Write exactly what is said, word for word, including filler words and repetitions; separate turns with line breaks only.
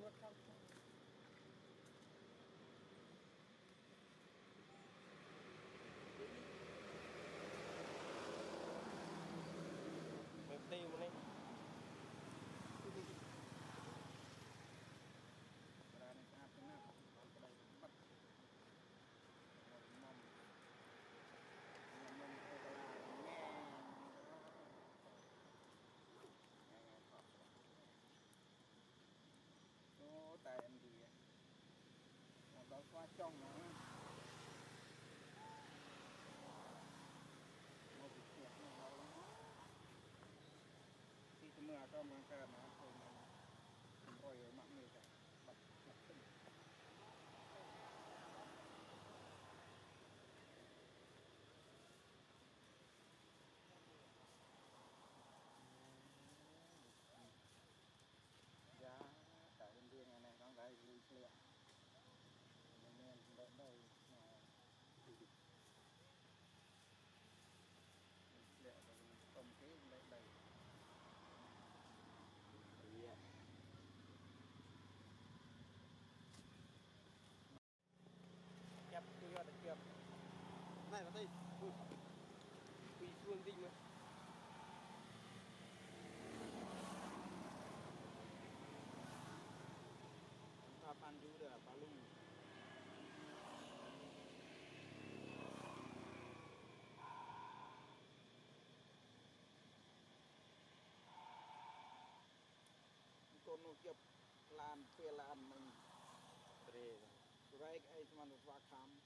vượt không
mình tìm một đi
ra này sao thế nào còn cái này bắt mầm mầm mầm cái là nghe nghe thọ nó tại em gì nó có qua trong nó một việc nó khi mưa trongมันก็นะคนมันปล่อยมันนี่แต่บัดบัดขึ้นยาแต่เป็นเรื่องอะไรต้องได้ลุยเลี้ยมันเนี่ยได้ได้เลี้ยแต่ต้มเค้กได้ได้
kẹp tôi ra để kẹp này vào đây quỳ phương tinh nữa kapan juga palung con nó kẹp lan phê lan mình
Tre.
Surai ai cuma lupa kam.